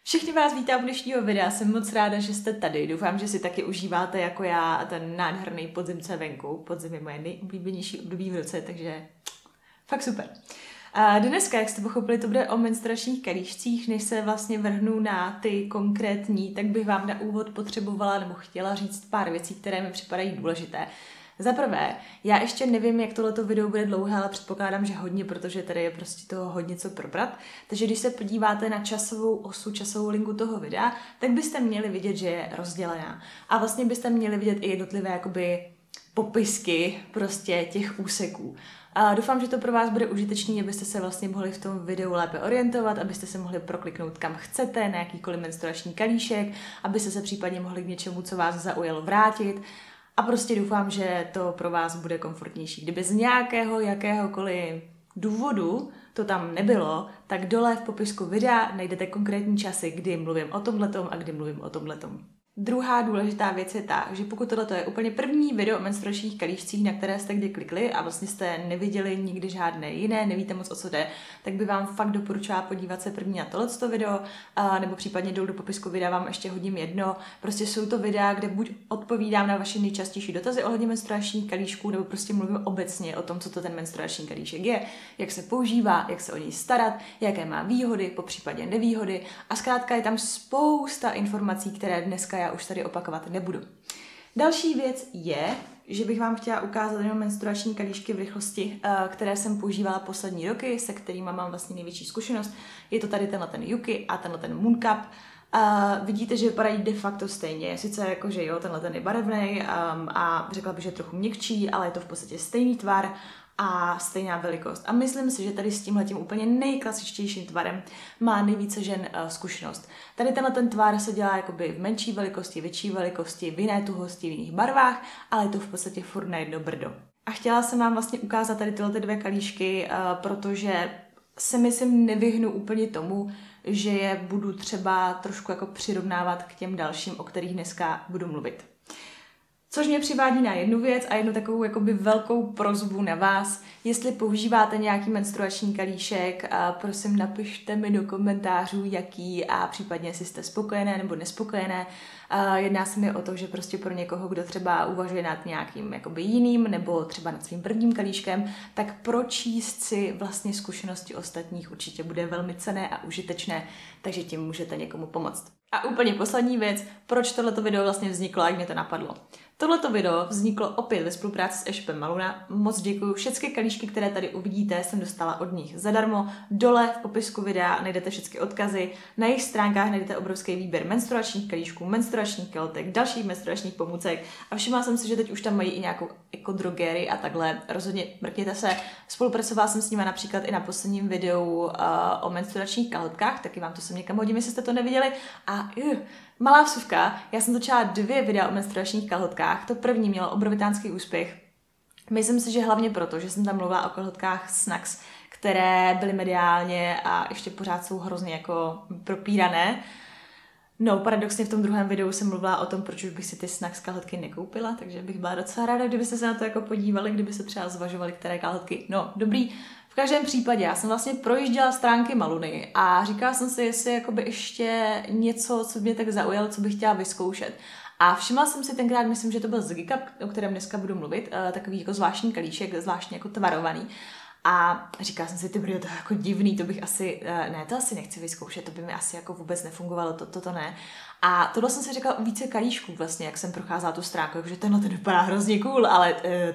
Všichni vás vítám u dnešního videa, jsem moc ráda, že jste tady. Doufám, že si taky užíváte jako já ten nádherný podzimce venku. Podzim je moje nejoblíbenější období v roce, takže fakt super. A dneska, jak jste pochopili, to bude o menstruačních kalíšcích. Než se vlastně vrhnu na ty konkrétní, tak bych vám na úvod potřebovala nebo chtěla říct pár věcí, které mi připadají důležité. Za prvé, já ještě nevím, jak tohleto video bude dlouhé, ale předpokládám, že hodně, protože tady je prostě toho hodně co probrat. Takže když se podíváte na časovou osu, časovou linku toho videa, tak byste měli vidět, že je rozdělená. A vlastně byste měli vidět i jednotlivé jakoby popisky prostě těch úseků. A doufám, že to pro vás bude užitečný, abyste se vlastně mohli v tom videu lépe orientovat, abyste se mohli prokliknout kam chcete, na jakýkoliv menstruační kalíšek, abyste se případně mohli k něčemu, co vás zaujalo, vrátit. A prostě doufám, že to pro vás bude komfortnější. Kdyby z nějakého, jakéhokoliv důvodu to tam nebylo, tak dole v popisku videa najdete konkrétní časy, kdy mluvím o tomhletom a kdy mluvím o tomhletom. Druhá důležitá věc je ta, že pokud tohle je úplně první video o menstruačních kalíšcích, na které jste kdy klikli a vlastně jste neviděli nikdy žádné jiné, nevíte moc, o co jde, tak by vám fakt doporučila podívat se první na tohleto video, nebo případně dolů do popisku videa vám ještě hodím jedno. Prostě jsou to videa, kde buď odpovídám na vaše nejčastější dotazy ohledně menstruačních kalíšků, nebo prostě mluvím obecně o tom, co to ten menstruační kalíšek je, jak se používá, jak se o něj starat, jaké má výhody, popřípadě nevýhody. A zkrátka je tam spousta informací, které dneska já už tady opakovat nebudu. Další věc je, že bych vám chtěla ukázat jenom menstruační kalíšky v rychlosti, které jsem používala poslední roky, se kterými mám vlastně největší zkušenost. Je to tady tenhle ten Yuki a tenhle ten Moon Cup. Vidíte, že vypadají de facto stejně. Sice jako, že jo, tenhle ten je barevný a řekla bych, že je trochu měkčí, ale je to v podstatě stejný tvar a stejná velikost. A myslím si, že tady s tímhletím úplně nejklasičtějším tvarem má nejvíce žen zkušenost. Tady tenhle ten tvar se dělá jakoby v menší velikosti, větší velikosti, v jiné tuhosti, v jiných barvách, ale je to v podstatě furt na jedno brdo. A chtěla jsem vám vlastně ukázat tady tyhle dvě kalíšky, protože se myslím nevyhnu úplně tomu, že je budu třeba trošku jako přirovnávat k těm dalším, o kterých dneska budu mluvit. Což mě přivádí na jednu věc a jednu takovou jakoby velkou prosbu na vás. Jestli používáte nějaký menstruační kalíšek, prosím napište mi do komentářů, jaký a případně jestli jste spokojené nebo nespokojené. Jedná se mi o to, že prostě pro někoho, kdo třeba uvažuje nad nějakým jakoby jiným nebo třeba nad svým prvním kalíškem, tak pročíst si vlastně zkušenosti ostatních určitě bude velmi cenné a užitečné, takže tím můžete někomu pomoct. A úplně poslední věc, proč tohleto video vlastně vzniklo a jak mě to napadlo. Tohleto video vzniklo opět ve spolupráci s e-shopem Maluna. Moc děkuju. Všechny kalíšky, které tady uvidíte, jsem dostala od nich zadarmo. Dole v popisku videa najdete všechny odkazy. Na jejich stránkách najdete obrovský výběr menstruačních kalíšků, menstruačních keltek, dalších menstruačních pomůcek. A všimla jsem si, že teď už tam mají i nějakou ekodrogerii a takhle. Rozhodně mrkněte se. Spolupracovala jsem s nimi například i na posledním videu o menstruačních kalhotkách, taky vám to sem někam hodím, jestli jste to neviděli. A malá vsuvka, já jsem točila 2 videa o menstruačních kalhotkách, to první mělo obrovitánský úspěch. Myslím si, že hlavně proto, že jsem tam mluvila o kalhotkách Snacks, které byly mediálně a ještě pořád jsou hrozně jako propírané. No, paradoxně v tom druhém videu jsem mluvila o tom, proč už bych si ty Snacks kalhotky nekoupila, takže bych byla docela ráda, kdybyste se na to jako podívali, kdybyste třeba zvažovali, které kalhotky. No, dobrý. V každém případě, já jsem vlastně projížděla stránky Maluny a říkala jsem si, jestli jakoby ještě něco, co mě tak zaujalo, co bych chtěla vyzkoušet. A všimla jsem si tenkrát, myslím, že to byl Ziggy Cup, o kterém dneska budu mluvit, takový jako zvláštní kalíšek, zvláštně jako tvarovaný. A říkala jsem si, ty brjo, to je jako divný, to bych asi, to asi nechci vyzkoušet, to by mi asi jako vůbec nefungovalo, toto ne. A tohle jsem si říkala u více kalíšků vlastně, jak jsem procházela tu stránku, že tenhle ten vypadá hrozně cool, ale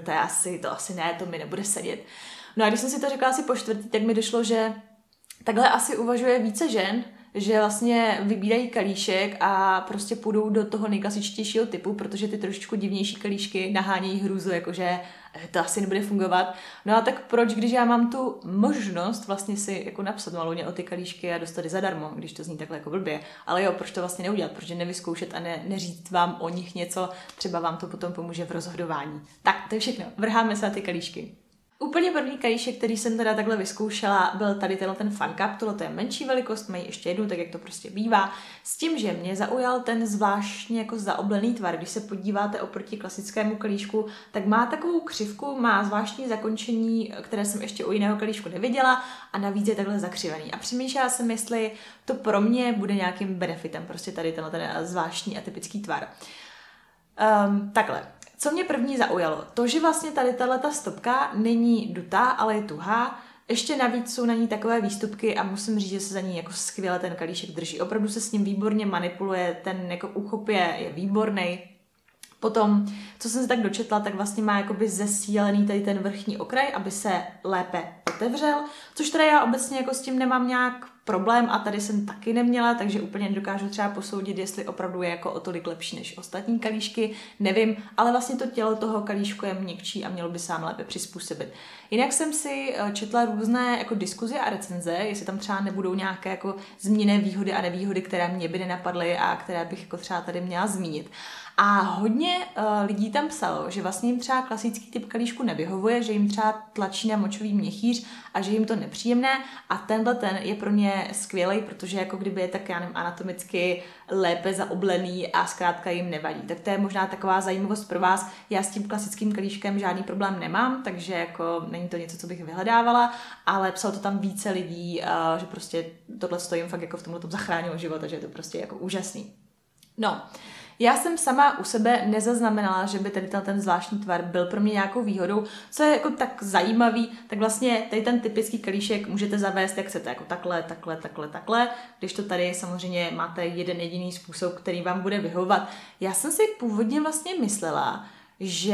to asi ne, to mi nebude sedět. No a když jsem si to řekla asi po čtvrtý, tak mi došlo, že takhle asi uvažuje více žen, že vlastně vybírají kalíšek a prostě půjdou do toho nejklasičtějšího typu, protože ty trošičku divnější kalíšky nahánějí hrůzu, jakože to asi nebude fungovat. No a tak proč, když já mám tu možnost vlastně si jako napsat Maluně o ty kalíšky a dostat je zadarmo, když to zní takhle jako blbě. Ale jo, proč to vlastně neudělat, proč nevyzkoušet a neříct vám o nich něco, třeba vám to potom pomůže v rozhodování. Tak, to je všechno, vrháme se na ty kalíšky. Úplně první kalíšek, který jsem teda takhle vyzkoušela, byl tady ten Fun Cup, tohle je menší velikost, mají ještě jednu, tak jak to prostě bývá, s tím, že mě zaujal ten zvláštně jako zaoblený tvar. Když se podíváte oproti klasickému kalíšku, tak má takovou křivku, má zvláštní zakončení, které jsem ještě u jiného kalíšku neviděla a navíc je takhle zakřivený. A přemýšlela jsem, jestli to pro mě bude nějakým benefitem, prostě tady ten zvláštní atypický tvar. Takhle. Co mě první zaujalo? To, že vlastně tady tato stopka není dutá, ale je tuhá. Ještě navíc jsou na ní takové výstupky a musím říct, že se za ní jako skvěle ten kalíšek drží. Opravdu se s ním výborně manipuluje, ten jako úchop je výborný. Potom, co jsem se tak dočetla, tak vlastně má jakoby zesílený tady ten vrchní okraj, aby se lépe otevřel, což teda já obecně jako s tím nemám nějak problém a tady jsem taky neměla, takže úplně nedokážu třeba posoudit, jestli opravdu je jako o tolik lepší než ostatní kalíšky, nevím, ale vlastně to tělo toho kalíšku je měkčí a mělo by se vám lépe přizpůsobit. Jinak jsem si četla různé jako diskuze a recenze, jestli tam třeba nebudou nějaké jako zmíněné výhody a nevýhody, které mě by nenapadly a které bych jako třeba tady měla zmínit. A hodně lidí tam psalo, že vlastně jim třeba klasický typ kalíšku nevyhovuje, že jim třeba tlačí na močový měchýř a že jim to nepříjemné a tenhle ten je pro ně skvělý, protože jako kdyby je tak, já nevím, anatomicky lépe zaoblený a zkrátka jim nevadí. Tak to je možná taková zajímavost pro vás. Já s tím klasickým kalíškem žádný problém nemám, takže jako není to něco, co bych vyhledávala, ale psalo to tam více lidí, že prostě tohle jim fakt jako v tomhle tom zachránilo život a že je to prostě jako úžasný. No, já jsem sama u sebe nezaznamenala, že by ten zvláštní tvar byl pro mě nějakou výhodou. Co je jako tak zajímavý, tak vlastně tady ten typický kalíšek můžete zavést, jak chcete, jako takhle, když to tady samozřejmě máte jeden jediný způsob, který vám bude vyhovovat. Já jsem si původně vlastně myslela, že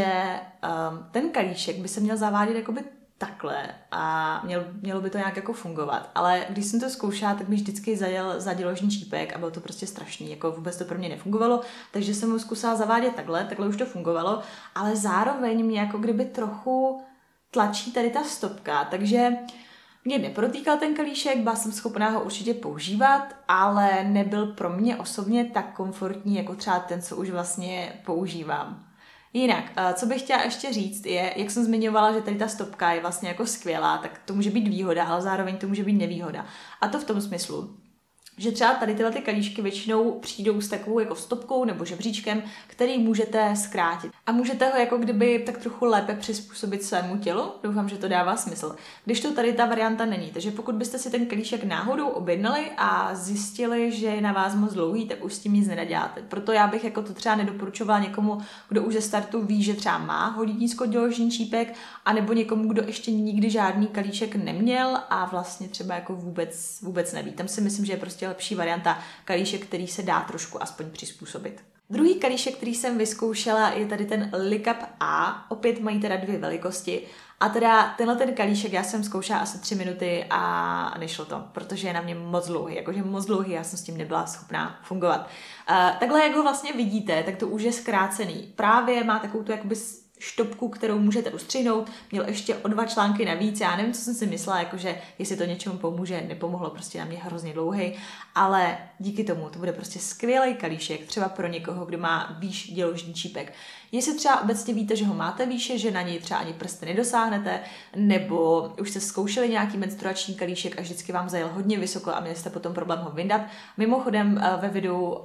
ten kalíšek by se měl zavádět jakoby takhle a mělo by to nějak jako fungovat. Ale když jsem to zkoušela, tak mi vždycky zaděložní čípek a bylo to prostě strašný, jako vůbec to pro mě nefungovalo, takže jsem ho zkusila zavádět takhle už to fungovalo, ale zároveň mě jako kdyby trochu tlačí tady ta stopka, takže mě neprotýkal ten kalíšek, byla jsem schopná ho určitě používat, ale nebyl pro mě osobně tak komfortní, jako třeba ten, co už vlastně používám. Jinak, co bych chtěla ještě říct je, jak jsem zmiňovala, že tady ta stopka je vlastně jako skvělá, tak to může být výhoda, ale zároveň to může být nevýhoda. A to v tom smyslu, že třeba tady tyhle ty kalíšky většinou přijdou s takovou jako stopkou nebo žebříčkem, který můžete zkrátit. A můžete ho jako kdyby tak trochu lépe přizpůsobit svému tělu. Doufám, že to dává smysl. Když to tady ta varianta není. Takže pokud byste si ten kalíšek náhodou objednali a zjistili, že je na vás moc dlouhý, tak už s tím nic nenaděláte. Proto já bych jako to třeba nedoporučovala někomu, kdo už ze startu ví, že třeba má hodně nízkoděložní čípek, anebo někomu, kdo ještě nikdy žádný kalíšek neměl a vlastně třeba jako vůbec neví. Tam si myslím, že je prostě lepší varianta kalíšek, který se dá trošku aspoň přizpůsobit. Druhý kalíšek, který jsem vyzkoušela, je tady ten Likup A. Opět mají teda 2 velikosti. A teda ten kalíšek já jsem zkoušela asi 3 minuty a nešlo to, protože je na mě moc dlouhý. Jakože moc dlouhý, já jsem s tím nebyla schopná fungovat. Takhle, jak ho vlastně vidíte, tak to už je zkrácený. Právě má takovou tu jakoby štopku, kterou můžete ustřihnout, měl ještě o 2 články navíc, já nevím, co jsem si myslela, jakože jestli to něčemu pomůže, nepomohlo, prostě na mě hrozně dlouhý, ale díky tomu to bude prostě skvělý kalíšek, třeba pro někoho, kdo má výš děložní čípek. Jestli třeba obecně víte, že ho máte výše, že na něj třeba ani prsty nedosáhnete, nebo už jste zkoušeli nějaký menstruační kalíšek a vždycky vám zajel hodně vysoko a měli jste potom problém ho vyndat. Mimochodem ve videu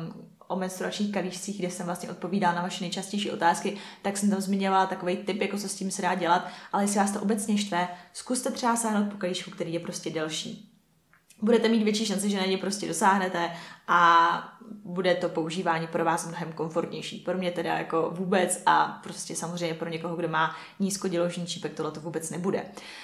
o menstruačních kalíšcích, kde jsem vlastně odpovídala na vaše nejčastější otázky, tak jsem tam zmiňovala takový tip, jako co s tím se dá dělat, ale jestli vás to obecně štve, zkuste třeba sáhnout po kalíšku, který je prostě delší. Budete mít větší šanci, že na něj prostě dosáhnete a bude to používání pro vás mnohem komfortnější. Pro mě teda jako vůbec a prostě samozřejmě pro někoho, kdo má nízkoděložní čípek, tohle to vůbec nebude.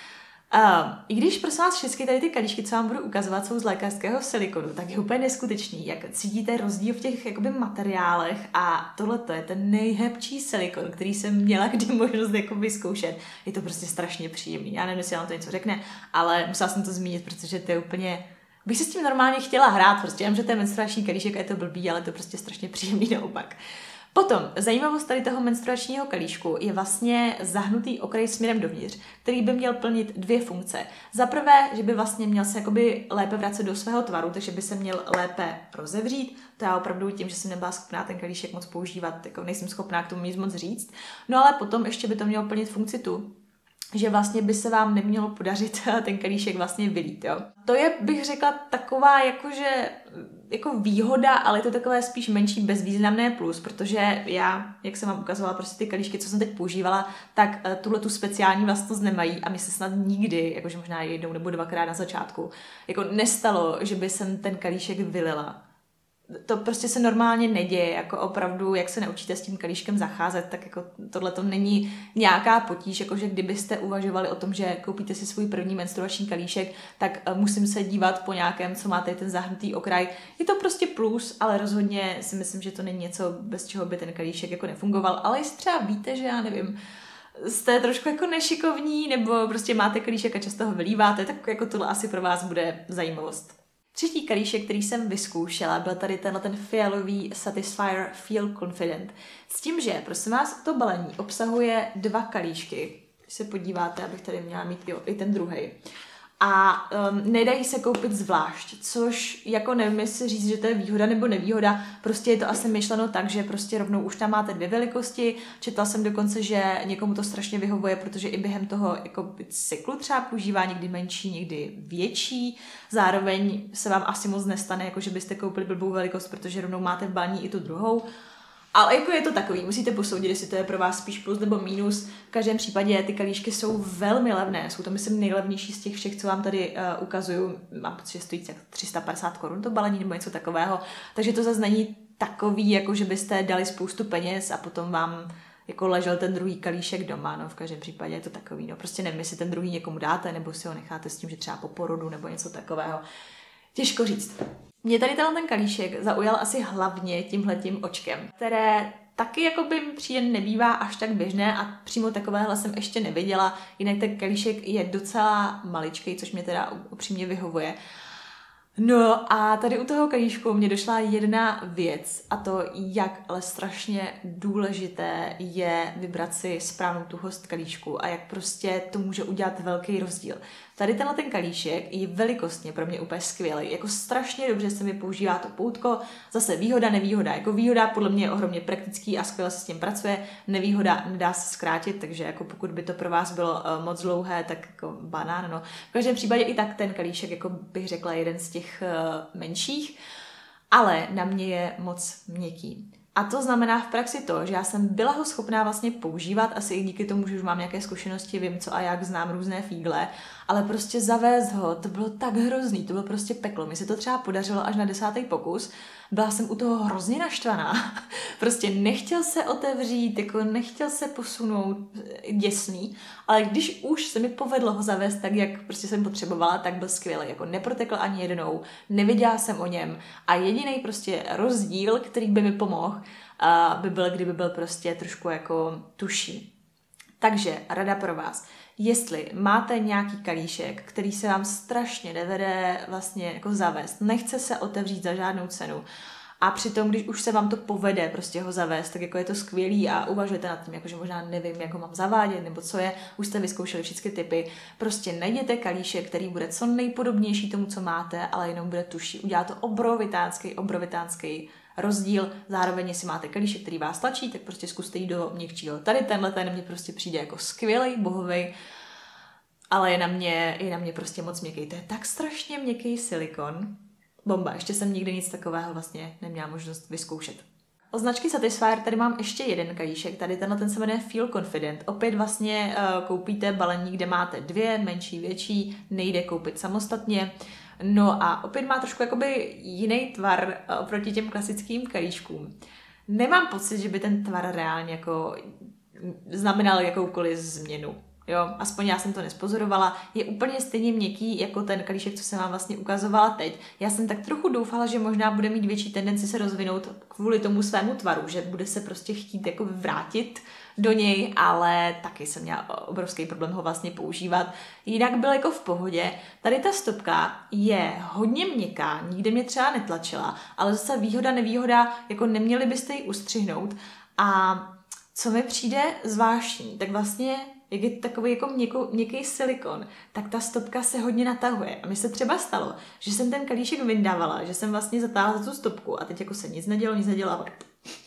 I když prosím vás všechny tady ty kalíšky, co vám budu ukazovat, jsou z lékařského silikonu, tak je úplně neskutečný, jak cítíte rozdíl v těch jakoby materiálech a tohle je ten nejhebčí silikon, který jsem měla kdy možnost jako vyzkoušet. Je to prostě strašně příjemný. Já nevím, jestli vám to něco řekne, ale musela jsem to zmínit, protože to je úplně... Bych se s tím normálně chtěla hrát, prostě vím, že to je menstruační kalíšek a je to blbý, ale to je prostě strašně příjemný naopak. Potom, zajímavost tady toho menstruačního kalíšku je vlastně zahnutý okraj směrem dovnitř, který by měl plnit 2 funkce. Za prvé, že by vlastně měl se jakoby lépe vracet do svého tvaru, takže by se měl lépe rozevřít. To já opravdu tím, že jsem nebyla schopná ten kalíšek moc používat, jako nejsem schopná k tomu nic moc říct. No ale potom ještě by to mělo plnit funkci tu, že vlastně by se vám nemělo podařit ten kalíšek vlastně vylít, jo. To je, bych řekla, taková jakože jako výhoda, ale je to takové spíš menší bezvýznamné plus, protože já, jak jsem vám ukazovala, prostě ty kalíšky, co jsem teď používala, tak tuhle tu speciální vlastnost nemají a mi se snad nikdy, jakože možná jednou nebo dvakrát na začátku, jako nestalo, že by jsem ten kalíšek vylila. To prostě se normálně neděje, jako opravdu, jak se naučíte s tím kalíškem zacházet, tak jako tohle to není nějaká potíž, jakože kdybyste uvažovali o tom, že koupíte si svůj první menstruační kalíšek, tak musím se dívat po nějakém, co máte ten zahrnutý okraj. Je to prostě plus, ale rozhodně si myslím, že to není něco, bez čeho by ten kalíšek jako nefungoval, ale jestli třeba víte, že já nevím, jste trošku jako nešikovní, nebo prostě máte kalíšek a často ho vylíváte, tak jako tohle asi pro vás bude zajímavost. Třetí kalíšek, který jsem vyzkoušela, byl tady ten fialový Satisfyer Feel Confident. S tím, že, prosím vás, to balení obsahuje 2 kalíšky. Když se podíváte, abych tady měla mít i ten druhý. A nedají se koupit zvlášť, což jako nevím, jestli říct, že to je výhoda nebo nevýhoda, prostě je to asi myšleno tak, že prostě rovnou už tam máte 2 velikosti. Četla jsem dokonce, že někomu to strašně vyhovuje, protože i během toho jako cyklu třeba používá někdy menší, někdy větší. Zároveň se vám asi moc nestane, jako že byste koupili blbou velikost, protože rovnou máte v balení i tu druhou. Ale jako je to takový, musíte posoudit, jestli to je pro vás spíš plus nebo mínus. V každém případě ty kalíšky jsou velmi levné, jsou to myslím nejlevnější z těch všech, co vám tady ukazuju. Mám pocit, že stojí tak 350 korun to balení nebo něco takového, takže to zase není takový, jako že byste dali spoustu peněz a potom vám jako ležel ten druhý kalíšek doma, no v každém případě je to takový, no prostě nevím, jestli ten druhý někomu dáte, nebo si ho necháte s tím, že třeba po porodu nebo něco takového. Těžko říct. Mě tady ten kalíšek zaujal asi hlavně tímhletím očkem, které taky jako by přijde nebývá až tak běžné a přímo takovéhle jsem ještě neviděla, jinak ten kalíšek je docela maličký, což mě teda upřímně vyhovuje. No a tady u toho kalíšku mě došla jedna věc a to, jak ale strašně důležité je vybrat si správnou tuhost kalíšku a jak prostě to může udělat velký rozdíl. Tady ten kalíšek je velikostně pro mě úplně skvělý, jako strašně dobře se mi používá to poutko, zase výhoda, nevýhoda, jako výhoda podle mě je ohromně praktický a skvěle se s tím pracuje, nevýhoda nedá se zkrátit, takže jako pokud by to pro vás bylo moc dlouhé, tak jako banán, no. V každém případě i tak ten kalíšek, jako bych řekla, jeden z těch menších, ale na mě je moc měkký. A to znamená v praxi to, že já jsem byla ho schopná vlastně používat, asi i díky tomu, že už mám nějaké zkušenosti, vím co a jak, znám různé fígle, ale prostě zavést ho, to bylo tak hrozný, to bylo prostě peklo. Mi se to třeba podařilo až na 10. pokus, byla jsem u toho hrozně naštvaná, prostě nechtěl se otevřít, jako nechtěl se posunout, děsný, ale když už se mi povedlo ho zavést tak, jak prostě jsem potřebovala, tak byl skvělý, jako neprotekl ani jednou, nevěděla jsem o něm a jediný prostě rozdíl, který by mi pomohl, by byl, kdyby byl prostě trošku jako tuší. Takže rada pro vás. Jestli máte nějaký kalíšek, který se vám strašně nevede vlastně jako zavést, nechce se otevřít za žádnou cenu a přitom, když už se vám to povede prostě ho zavést, tak jako je to skvělý a uvažujete nad tím, jakože možná nevím, jak ho mám zavádět nebo co je, už jste vyzkoušeli všechny typy, prostě najděte kalíšek, který bude co nejpodobnější tomu, co máte, ale jenom bude tuší. Udělá to obrovitánský rozdíl, zároveň jestli máte kalíšek, který vás tlačí, tak prostě zkuste jít do měkčího. Tady ten mě prostě přijde jako skvělej, bohovej, ale je na mě prostě moc měkký. To je tak strašně měkký silikon. Bomba, ještě jsem nikdy nic takového vlastně neměla možnost vyzkoušet. Od značky Satisfyer tady mám ještě jeden kalíšek, tady ten se jmenuje Feel Confident. Opět vlastně koupíte balení, kde máte 2, menší, větší, nejde koupit samostatně. No a opět má trošku jakoby jiný tvar oproti těm klasickým kalíškům. Nemám pocit, že by ten tvar reálně jako znamenal jakoukoliv změnu. Jo, aspoň já jsem to nespozorovala. Je úplně stejně měkký jako ten kalíšek, co jsem vám vlastně ukazovala teď. Já jsem tak trochu doufala, že možná bude mít větší tendenci se rozvinout kvůli tomu svému tvaru, že bude se prostě chtít jako vrátit do něj, ale taky jsem měla obrovský problém ho vlastně používat. Jinak byl jako v pohodě. Tady ta stopka je hodně měkká, nikde mě třeba netlačila, ale zase výhoda, nevýhoda, jako neměli byste ji ustřihnout. A co mi přijde zvláštní, tak vlastně jak je takový jako měkký silikon, tak ta stopka se hodně natahuje. A mi se třeba stalo, že jsem ten kalíšek vyndávala, že jsem vlastně zatáhla za tu stopku a teď jako se nic nedělo a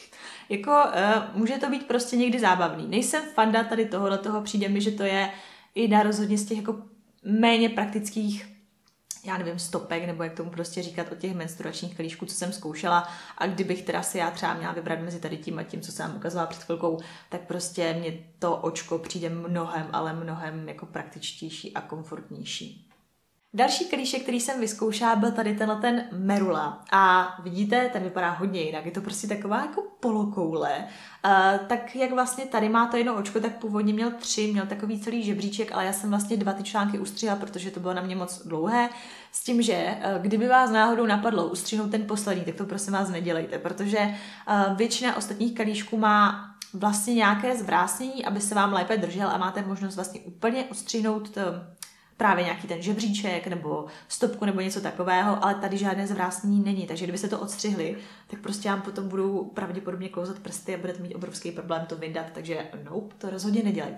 jako může to být prostě někdy zábavný. Nejsem fanda tady toho, přijde mi, že to je jedna rozhodně z těch jako méně praktických, já nevím, stopek, nebo jak tomu prostě říkat, od těch menstruačních kalíšků, co jsem zkoušela. A kdybych teda si já třeba měla vybrat mezi tady tím a tím, co jsem vám ukazovala před chvilkou, tak prostě mně to očko přijde mnohem, ale mnohem jako praktičtější a komfortnější. Další kalíšek, který jsem vyzkoušela, byl tady ten Merula. A vidíte, ten vypadá hodně jinak. Je to prostě taková jako polokoule. Tak jak vlastně tady má to jedno očko, tak původně měl 3, měl takový celý žebříček, ale já jsem vlastně 2 ty články ustřihla, protože to bylo na mě moc dlouhé. S tím, že kdyby vás náhodou napadlo ustřihnout ten poslední, tak to prosím vás nedělejte, protože většina ostatních kalíšků má vlastně nějaké zvrásnění, aby se vám lépe držel a máte možnost vlastně úplně ustřihnout právě nějaký ten žebříček nebo stopku nebo něco takového, ale tady žádné zvrásnění není, takže kdyby se to odstřihli, tak prostě vám potom budou pravděpodobně klouzat prsty a budete mít obrovský problém to vyndat, takže nope, to rozhodně nedělejte.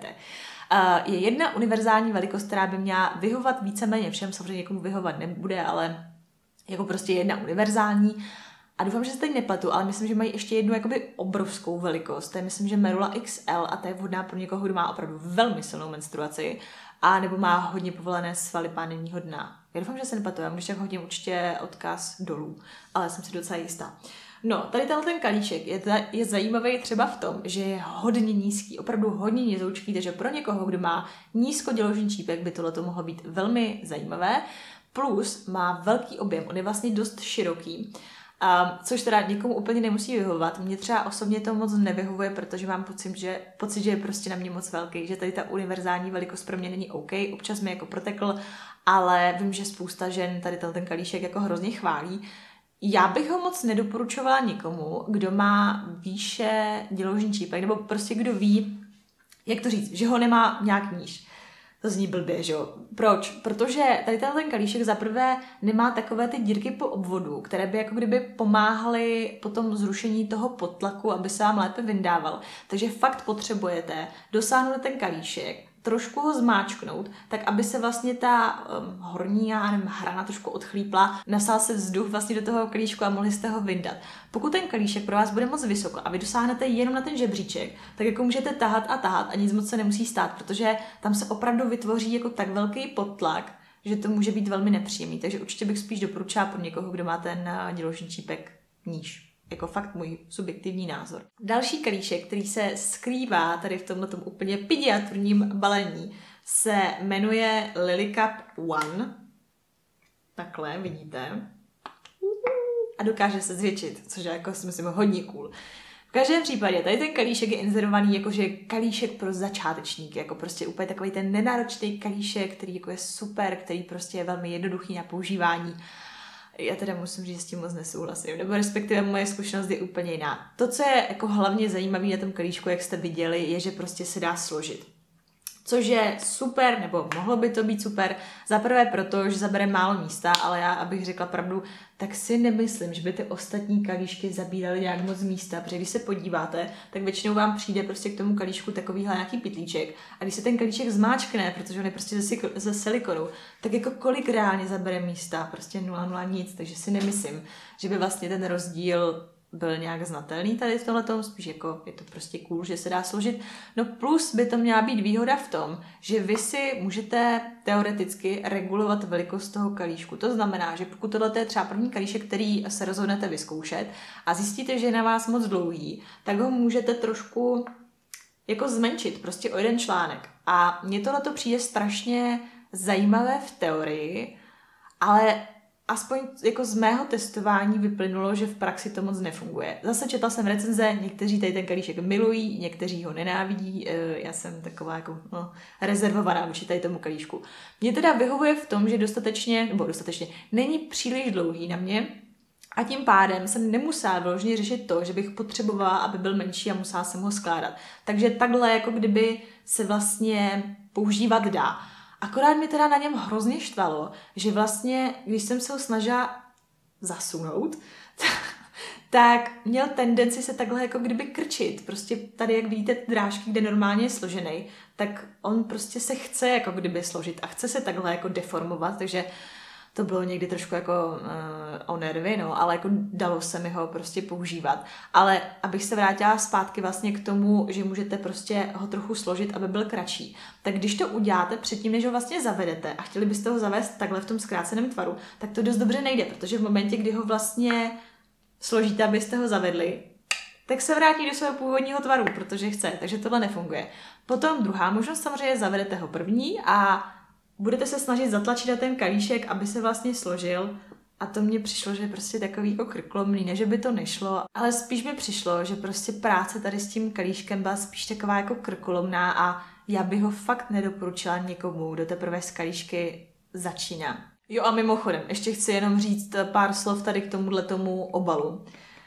Je jedna univerzální velikost, která by měla vyhovovat víceméně všem, samozřejmě někomu vyhovovat nebude, ale jako prostě jedna univerzální. A doufám, že se teď nepletu, ale myslím, že mají ještě jednu jakoby obrovskou velikost. To je myslím, že Merula XL a ta je vhodná pro někoho, kdo má opravdu velmi silnou menstruaci a nebo má hodně povolené svaly pánevního dna. Já doufám, že se nepletu, já když tak hodím určitě odkaz dolů, ale jsem si docela jistá. No, tady ten kalíček je zajímavý třeba v tom, že je hodně nízký, opravdu hodně nizoučký, takže pro někoho, kdo má nízkoděložní čípek, by tohle mohlo být velmi zajímavé. Plus má velký objem, on je vlastně dost široký. Což teda někomu úplně nemusí vyhovovat. Mně třeba osobně to moc nevyhovuje, protože mám pocit, že je prostě na mě moc velký, že tady ta univerzální velikost pro mě není OK, občas mi jako protekl, ale vím, že spousta žen tady ten kalíšek jako hrozně chválí. Já bych ho moc nedoporučovala nikomu, kdo má výše děložní čípek, nebo prostě kdo ví, jak to říct, že ho nemá nějak níž. To zní blbě, že jo? Proč? Protože tady ten kalíšek zaprvé nemá takové ty dírky po obvodu, které by jako kdyby pomáhaly po tom zrušení toho podtlaku, aby se vám lépe vyndával. Takže fakt potřebujete dosáhnout ten kalíšek, trošku ho zmáčknout, tak aby se vlastně ta horní hrana trošku odchlípla, nasál se vzduch vlastně do toho kalíšku a mohli jste ho vyndat. Pokud ten kalíšek pro vás bude moc vysoko a vy dosáhnete jenom na ten žebříček, tak jako můžete tahat a nic moc se nemusí stát, protože tam se opravdu vytvoří jako tak velký podtlak, že to může být velmi nepříjemný. Takže určitě bych spíš doporučila pro někoho, kdo má ten děložní čípek níž. Jako fakt můj subjektivní názor. Další kalíšek, který se skrývá tady v tomhletom úplně pediaturním balení, se jmenuje Lily Cup One. Takhle, vidíte. A dokáže se zvětšit, což je jako si myslím hodně cool. V každém případě tady ten kalíšek je inzerovaný jakože kalíšek pro začátečníky, jako prostě úplně takový ten nenáročný kalíšek, který jako je super, který prostě je velmi jednoduchý na používání. Já teda musím říct, že s tím moc nesouhlasím, nebo respektive moje zkušenost je úplně jiná. To, co je jako hlavně zajímavé na tom kalíčku, jak jste viděli, je, že prostě se dá složit. Což je super, nebo mohlo by to být super, zaprvé proto, že zabere málo místa, ale já, abych řekla pravdu, tak si nemyslím, že by ty ostatní kalíšky zabíraly nějak moc místa, protože když se podíváte, tak většinou vám přijde prostě k tomu kalíšku takovýhle nějaký pytlíček a když se ten kalíček zmáčkne, protože on je prostě ze silikonu, tak jako kolik reálně zabere místa, prostě 0,0 nic, takže si nemyslím, že by vlastně ten rozdíl byl nějak znatelný tady v tomhletom, spíš jako je to prostě cool, že se dá složit. No plus by to měla být výhoda v tom, že vy si můžete teoreticky regulovat velikost toho kalíšku. To znamená, že pokud tohle je třeba první kalíšek, který se rozhodnete vyzkoušet a zjistíte, že je na vás moc dlouhý, tak ho můžete trošku jako zmenšit, prostě o jeden článek. A mně tohleto přijde strašně zajímavé v teorii, ale aspoň jako z mého testování vyplynulo, že v praxi to moc nefunguje. Zase četla jsem recenze, někteří tady ten kalíšek milují, někteří ho nenávidí, já jsem taková jako rezervovaná vůči tady tomu kalíšku. Mně teda vyhovuje v tom, že dostatečně, není příliš dlouhý na mě a tím pádem jsem nemusela vyloženě řešit to, že bych potřebovala, aby byl menší a musela jsem ho skládat. Takže takhle jako kdyby se vlastně používat dá. Akorát mi teda na něm hrozně štvalo, že vlastně, když jsem se ho snažila zasunout, tak měl tendenci se takhle jako kdyby krčit. Prostě tady, jak vidíte, ty drážky, kde normálně je složený, tak on prostě se chce jako kdyby složit a chce se takhle jako deformovat, takže to bylo někdy trošku jako o nervy, no, ale jako dalo se mi ho prostě používat. Ale abych se vrátila zpátky vlastně k tomu, že můžete prostě ho trochu složit, aby byl kratší, tak když to uděláte předtím, než ho vlastně zavedete a chtěli byste ho zavést takhle v tom zkráceném tvaru, tak to dost dobře nejde, protože v momentě, kdy ho vlastně složíte, abyste ho zavedli, tak se vrátí do svého původního tvaru, protože chce, takže tohle nefunguje. Potom druhá možnost, samozřejmě zavedete ho první a budete se snažit zatlačit na ten kalíšek, aby se vlastně složil, a to mně přišlo, že je prostě takový jako krkolomný, ne že by to nešlo, ale spíš mi přišlo, že prostě práce tady s tím kalíškem byla spíš taková jako krkolomná a já bych ho fakt nedoporučila někomu, kdo teprve z kalíšky začíná. Jo a mimochodem, ještě chci jenom říct pár slov tady k tomu obalu.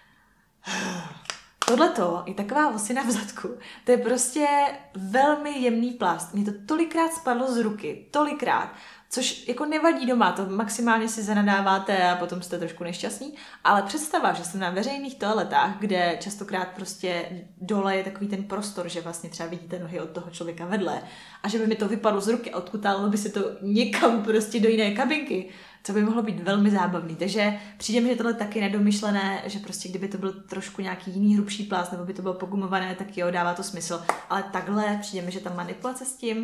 Tohleto je taková osina v zadku. To je prostě velmi jemný plast. Mně to tolikrát spadlo z ruky. Tolikrát. Což jako nevadí doma, to maximálně si zanadáváte a potom jste trošku nešťastní. Ale představa, že jsem na veřejných toaletách, kde častokrát prostě dole je takový ten prostor, že vlastně třeba vidíte nohy od toho člověka vedle a že by mi to vypadlo z ruky a odkutalo by se to někam prostě do jiné kabinky, co by mohlo být velmi zábavný. Takže přijde mi, že tohle taky nedomyšlené, že prostě kdyby to byl trošku nějaký jiný hrubší plast nebo by to bylo pogumované, tak jo, dává to smysl. Ale takhle přijde mi, že ta manipulace s tím,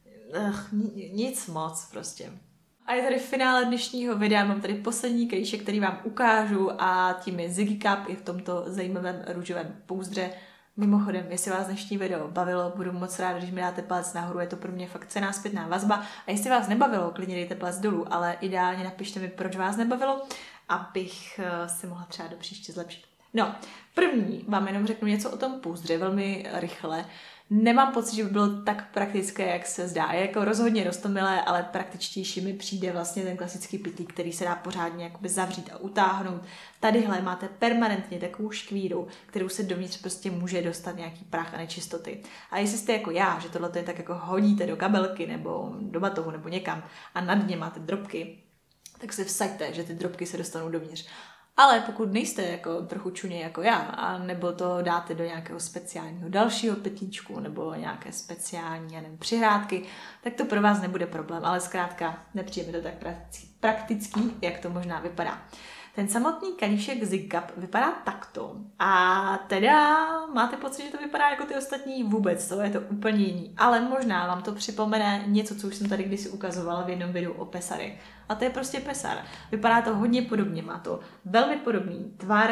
nic moc prostě. A je tady finále dnešního videa, mám tady poslední kalíšek, který vám ukážu a tím je Ziggy Cup, je v tomto zajímavém růžovém pouzdře. Mimochodem, jestli vás dnešní video bavilo, budu moc ráda, když mi dáte palec nahoru, je to pro mě fakt cenná zpětná vazba. A jestli vás nebavilo, klidně dejte palec dolů, ale ideálně napište mi, proč vás nebavilo, abych si mohla třeba do příště zlepšit. No, první vám jenom řeknu něco o tom pouzdře, velmi rychle. Nemám pocit, že by bylo tak praktické, jak se zdá. Je jako rozhodně roztomilé, ale praktičtější mi přijde vlastně ten klasický pytlík, který se dá pořádně jakoby zavřít a utáhnout. Tadyhle máte permanentně takovou škvíru, kterou se dovnitř prostě může dostat nějaký prach a nečistoty. A jestli jste jako já, že tohle je tak jako hodíte do kabelky nebo do batohu nebo někam a na dně máte drobky, tak se vsaďte, že ty drobky se dostanou dovnitř. Ale pokud nejste jako trochu čuně jako já, a nebo to dáte do nějakého speciálního dalšího pytlíčku nebo nějaké speciální, já nevím, přihrádky, tak to pro vás nebude problém, ale zkrátka nepřijde mi to tak praktický, jak to možná vypadá. Ten samotný kalíšek Ziggy Cup vypadá takto a teda máte pocit, že to vypadá jako ty ostatní vůbec, to je to úplně jiný, ale možná vám to připomene něco, co už jsem tady kdysi ukazovala v jednom videu o pesarech. A to je prostě pesar. Vypadá to hodně podobně, má to velmi podobný tvar,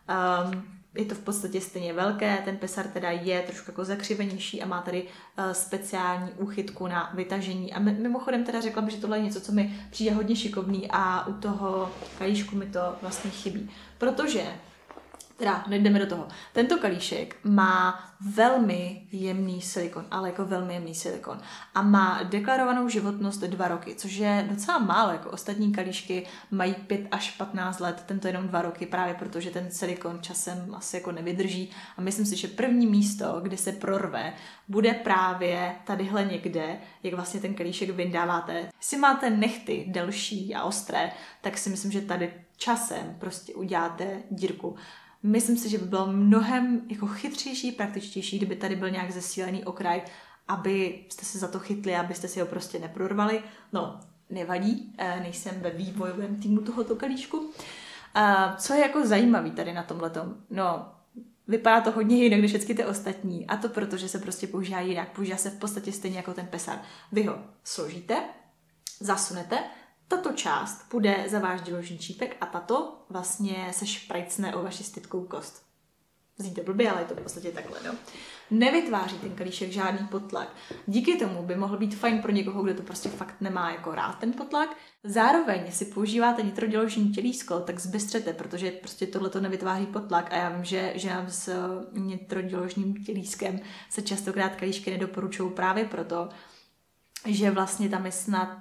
je to v podstatě stejně velké, ten pesar teda je trošku jako zakřivenější a má tady speciální úchytku na vytažení. A mimochodem teda řekla bych, že tohle je něco, co mi přijde hodně šikovný a u toho kalíšku mi to vlastně chybí. Protože teda, nejdeme do toho. Tento kalíšek má velmi jemný silikon, ale jako velmi jemný silikon. A má deklarovanou životnost 2 roky, což je docela málo, jako ostatní kalíšky mají 5 až 15 let, tento jenom 2 roky, právě protože ten silikon časem asi jako nevydrží. A myslím si, že první místo, kde se prorve, bude právě tadyhle někde, jak vlastně ten kalíšek vyndáváte. Jestli máte nehty delší a ostré, tak si myslím, že tady časem prostě uděláte dírku. Myslím si, že by bylo mnohem jako chytřejší, praktičtější, kdyby tady byl nějak zesílený okraj, abyste se za to chytli, abyste si ho prostě neprorvali. No, nevadí, nejsem ve vývojovém týmu tohoto kalíčku. Co je jako zajímavý tady na tomhletom? No, vypadá to hodně jinak než všechny ty ostatní a to proto, že se prostě používá jinak. Používá se v podstatě stejně jako ten pesar. Vy ho složíte, zasunete, tato část půjde za váš děložní čípek a tato vlastně se šprajcne o vaši stytkou kost. Zníte blbě, ale je to v podstatě takhle, no. Nevytváří ten kalíšek žádný potlak. Díky tomu by mohl být fajn pro někoho, kdo to prostě fakt nemá jako rád ten potlak. Zároveň, jestli používáte nitroděložní tělísko, tak zbystřete, protože prostě tohleto nevytváří potlak a já vím, že nám s nitroděložním tělískem se častokrát kalíšky nedoporučují právě proto, že vlastně tam je snad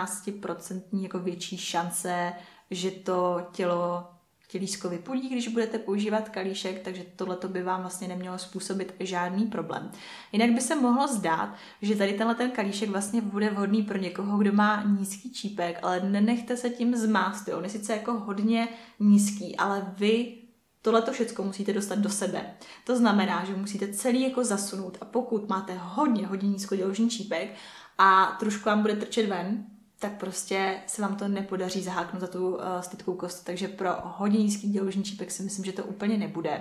14% jako větší šance, že to tělísko vypudí, když budete používat kalíšek, takže tohleto by vám vlastně nemělo způsobit žádný problém. Jinak by se mohlo zdát, že tady ten kalíšek vlastně bude vhodný pro někoho, kdo má nízký čípek, ale nenechte se tím zmást. On je sice jako hodně nízký, ale vy tohleto všecko musíte dostat do sebe. To znamená, že musíte celý jako zasunout a pokud máte hodně nízkoděložní čípek a trošku vám bude trčet ven, tak prostě se vám to nepodaří zaháknout za tu stytkou kost. Takže pro hodně nízký děložní čípek si myslím, že to úplně nebude.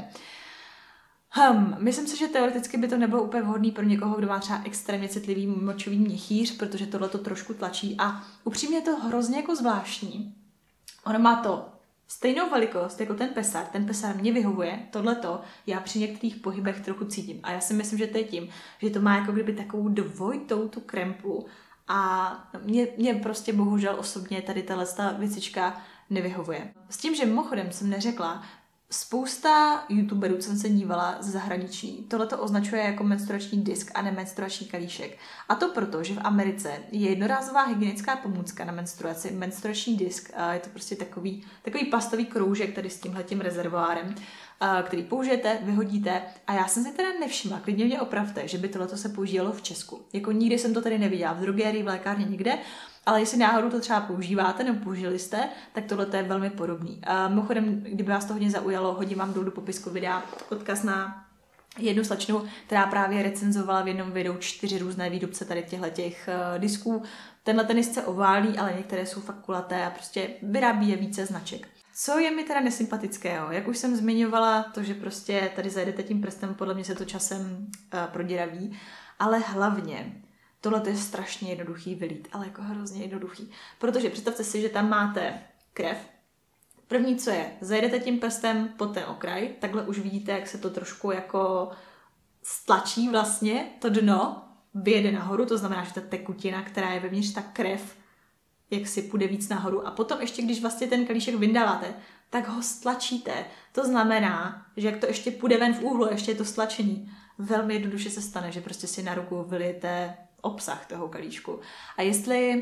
Myslím si, že teoreticky by to nebylo úplně vhodný pro někoho, kdo má třeba extrémně citlivý močový měchýř, protože tohle to trošku tlačí a upřímně je to hrozně jako zvláštní. Ono má to stejnou velikost jako ten pesar mě vyhovuje, tohleto já při některých pohybech trochu cítím a já si myslím, že to je tím, že to má jako kdyby takovou dvojitou tu kremplu a mě prostě bohužel osobně tady ta věcička nevyhovuje. S tím, že mimochodem jsem neřekla, spousta youtuberů, co jsem se dívala z zahraničí, tohleto označuje jako menstruační disk a ne menstruační kalíšek. A to proto, že v Americe je jednorázová hygienická pomůcka na menstruaci, menstruační disk, a je to prostě takový plastový kroužek tady s tímhletím rezervoárem, který použijete, vyhodíte a já jsem si teda nevšimla, klidně mě opravte, že by tohleto se používalo v Česku. Jako nikdy jsem to tady neviděla, v drogerii, v lékárně, nikde, ale jestli náhodou to třeba používáte nebo použili jste, tak tohle je velmi podobný. Mimochodem, kdyby vás to hodně zaujalo, hodím vám dolů do popisku videa odkaz na jednu slečnu, která právě recenzovala v jednom videu 4 různé výrobce tady těchto disků. Tenhle tenis se oválí, ale některé jsou fakt kulaté a prostě vyrábí je více značek. Co je mi teda nesympatického? Jak už jsem zmiňovala, to, že prostě tady zajedete tím prstem, podle mě se to časem proděraví, ale hlavně tohle je strašně jednoduchý vylít, ale jako hrozně jednoduchý. Protože představte si, že tam máte krev. První, co je, zajedete tím prstem pod ten okraj, takhle už vidíte, jak se to trošku jako stlačí vlastně, to dno vyjede nahoru, to znamená, že ta tekutina, která je vevnitř, ta krev, jak si půjde víc nahoru. A potom ještě, když vlastně ten kalíšek vyndáváte, tak ho stlačíte. To znamená, že jak to ještě půjde ven v úhlu, ještě je to stlačení, velmi jednoduše se stane, že prostě si na ruku vylijete obsah toho kalíčku. A jestli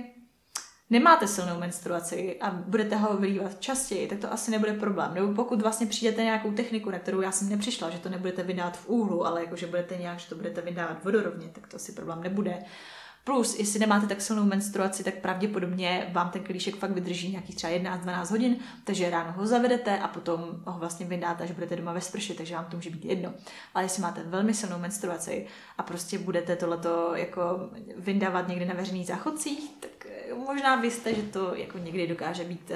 nemáte silnou menstruaci a budete ho vylívat častěji, tak to asi nebude problém. Nebo pokud vlastně přijdete nějakou techniku, na kterou já jsem nepřišla, že to nebudete vydávat v úhlu, ale jako, že budete nějak, že to budete vydávat vodorovně, tak to asi problém nebude. Plus, jestli nemáte tak silnou menstruaci, tak pravděpodobně vám ten kalíšek fakt vydrží nějakých třeba 11-12 hodin, takže ráno ho zavedete a potom ho vlastně vyndáte, až budete doma ve sprše, takže vám to může být jedno. Ale jestli máte velmi silnou menstruaci a prostě budete tohleto jako vyndávat někde na veřejných záchodcích, tak možná byste, že to jako někdy dokáže být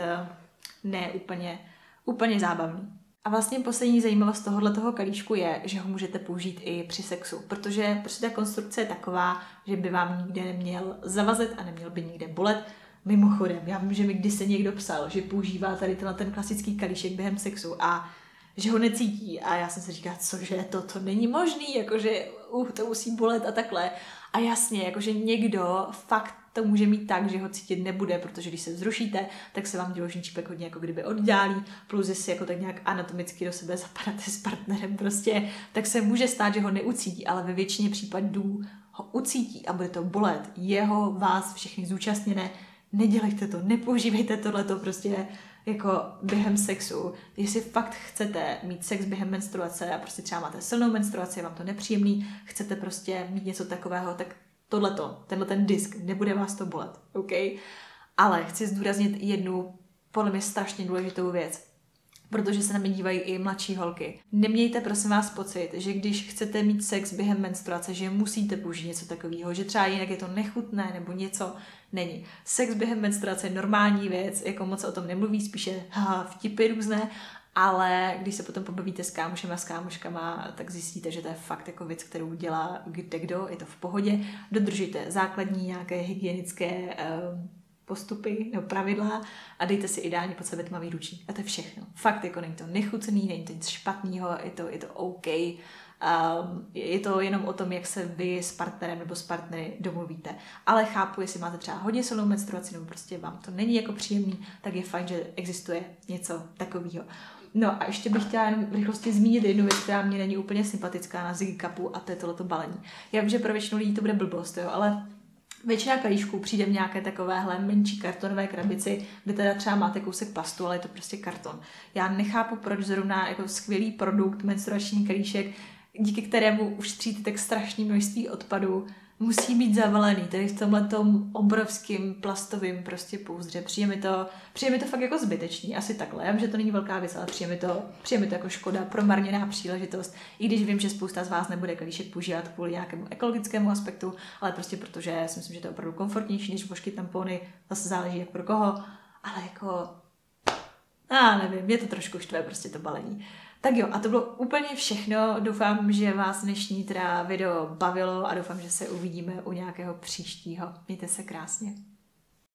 ne úplně zábavný. A vlastně poslední zajímavost tohoto kalíčku je, že ho můžete použít i při sexu, protože prostě ta konstrukce je taková, že by vám nikde neměl zavazet a neměl by nikde bolet. Mimochodem, já vím, že mi kdysi někdo psal, že používá tady ten klasický kalíšek během sexu a že ho necítí. A já jsem si říkala, cože, to není možný, jakože to musí bolet a takhle. A jasně, jakože někdo fakt to může mít tak, že ho cítit nebude, protože když se vzrušíte, tak se vám děložní čípek hodně jako kdyby oddálí, plus jestli jako tak nějak anatomicky do sebe zapadáte s partnerem prostě, tak se může stát, že ho neucítí, ale ve většině případů ho ucítí a bude to bolet. Jeho, vás, všechny zúčastněné, nedělejte to, nepoužívejte tohleto prostě jako během sexu. Jestli fakt chcete mít sex během menstruace a prostě třeba máte silnou menstruaci, je vám to nepříjemný, chcete prostě mít něco takového, tak tenhle ten disk, nebude vás to bolet, OK? Ale chci zdůraznit jednu, podle mě strašně důležitou věc, protože se na mě dívají i mladší holky. Nemějte prosím vás pocit, že když chcete mít sex během menstruace, že musíte použít něco takového, že třeba jinak je to nechutné nebo něco, není. Sex během menstruace je normální věc, jako moc o tom nemluví, spíše vtipy různé, ale když se potom pobavíte s kámošema, s kámoškama, tak zjistíte, že to je fakt jako věc, kterou dělá kdekdo, je to v pohodě. Dodržujte základní nějaké hygienické postupy nebo pravidla a dejte si ideálně pod sebe tmavý ručník. A to je všechno. Fakt jako není to nechucený, není to nic špatného, je to OK. Je to jenom o tom, jak se vy s partnerem nebo s partnery domluvíte. Ale chápu, jestli máte třeba hodně silnou menstruaci nebo prostě vám to není jako příjemný, tak je fajn, že existuje něco takového. No a ještě bych chtěla jen v rychlosti zmínit jednu věc, která mě není úplně sympatická na Ziggy Cupu a to je tohleto balení. Já vím, že pro většinu lidí to bude blbost, jo, ale většina kalíšků přijde v nějaké takovéhle menší kartonové krabici, kde teda třeba máte kousek plastu, ale je to prostě karton. Já nechápu, proč zrovna jako skvělý produkt, menstruační kalíšek, díky kterému ušetříte tak strašné množství odpadu, musí být zavalený, tady v tomhletom obrovským plastovým prostě pouzdře. Přijde mi to fakt jako zbytečný, asi takhle. Já vím, že to není velká věc, ale přijde mi to jako škoda, promarněná příležitost. I když vím, že spousta z vás nebude klíšek používat kvůli nějakému ekologickému aspektu, ale prostě protože si myslím, že to je opravdu komfortnější než božky, tampony, zase záleží jak pro koho, ale jako nevím, mě to trošku štve prostě to balení. Tak jo, a to bylo úplně všechno. Doufám, že vás dnešní video bavilo a doufám, že se uvidíme u nějakého příštího. Mějte se krásně.